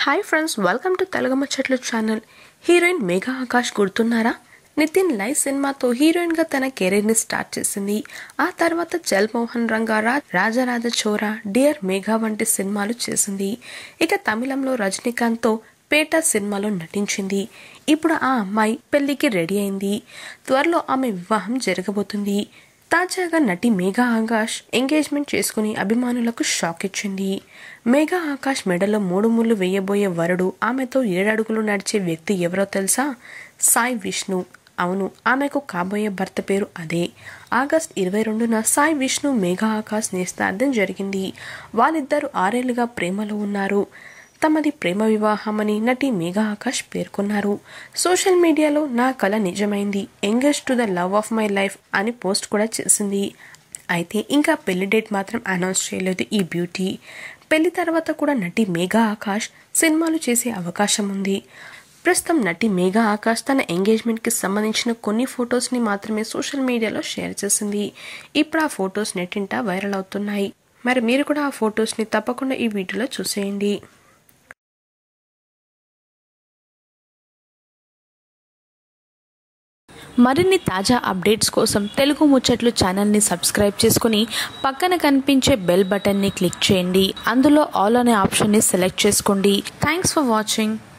Hi friends, welcome to Telugu Muchatlu channel. Heroine Megha Akash గుర్తున్నారా? Nithin live సినిమాతో హీరోయిన్గా తన కెరీర్ని స్టార్ట్ చేసింది. ఆ తర్వాత చల్ మోహన్ రంగా, రాజరాజ చోరా, డియర్ మేఘా వంటి సినిమాలు చేసింది. ఇక తమిళంలో రజనీకాంత్తో పేట సినిమాలో నటించింది. ఇప్పుడు ఆ అమ్మాయి పెళ్లికి రెడీ అయింది. త్వరలో ఆమె వివాహం జరగబోతుంది. తాజాగా నటి మేఘా ఆకాష్ ఎంగేజ్మెంట్ చేసుకుని అభిమానులకు షాక్ ఇచ్చింది. మేఘా ఆకాష్ మెడలో 3 ముళ్ళు వేయబోయే వరుడు ఆమెతో 7 అడుగులు నడిచే వ్యక్తి ఎవరో తెలుసా? సాయి విష్ణు. అవును, ఆమెకు కాబోయే భర్త పేరు అదే. ఆగస్టు 22న సాయి విష్ణు మేఘా ఆకాష్ నిశ్చితార్థం జరిగింది. వాళ్ళిద్దరూ 6 ఏళ్లుగా ప్రేమలో ఉన్నారు. తమది ప్రేమ వివాహమని నటి మేఘా ఆకాష్ పేర్కొన్నారు. సోషల్ మీడియాలో నా కల నిజమైంది, engage to the love of my life అని పోస్ట్ కూడా చేసింది. అయితే ఇంకా పెళ్లి డేట్ మాత్రం అనౌన్స్ చేయలేదు ఈ బ్యూటీ. పెళ్లి తర్వాత కూడా నటి మేఘా ఆకాష్ సినిమాలు చేసే అవకాశం ఉంది. ప్రస్తుతం నటి మేఘా ఆకాష్ తన ఎంగేజ్మెంట్కి సంబంధించిన కొన్ని ఫొటోస్ని మాత్రమే సోషల్ మీడియాలో షేర్ చేసింది. ఇప్పుడు ఆ ఫొటోస్ నెట్టింట వైరల్ అవుతున్నాయి. మరి మీరు కూడా ఆ ఫొటోస్ని తప్పకుండా ఈ వీడియోలో చూసేయండి. మరిన్ని తాజా అప్డేట్స్ కోసం తెలుగు ముచ్చట్లు ఛానల్ని సబ్స్క్రైబ్ చేసుకుని పక్కన కనిపించే బెల్ బటన్ని క్లిక్ చేయండి. అందులో ఆల్ అనే ఆప్షన్ని సెలెక్ట్ చేసుకోండి. Thanks for watching.